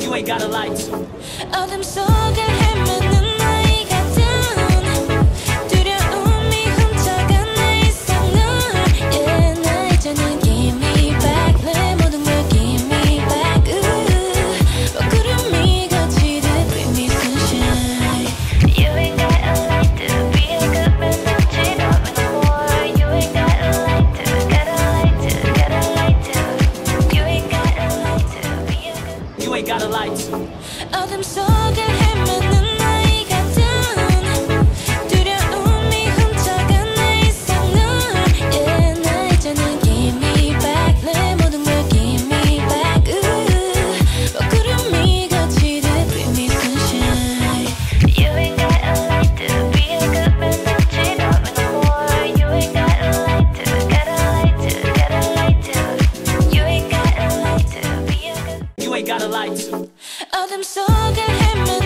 You ain't gotta lie to 어둠 속을 헤매는 나이 같은 두려움이 훔쳐간 내 이상을 Yeah 나 이제는 give me back 내 모든 걸 give me back 구름이 거치듯 bring me sunshine You ain't gotta lie to be a good man 넘치는 more You ain't gotta lie to gotta lie to gotta lie to You ain't gotta lie to be a good You ain't gotta lie to 어둠 속을 헤매는 나이 같은 두려움이 훔쳐간 내 이상을 Yeah 나 이제는 give me back 내 모든 걸 give me back 구름이 거치듯 bring me sunshine You ain't gotta lie to be a good man 넘치는 more You ain't gotta lie to gotta lie to gotta lie to You ain't gotta lie to be a good You ain't gotta lie to 어둠 속을 헤매는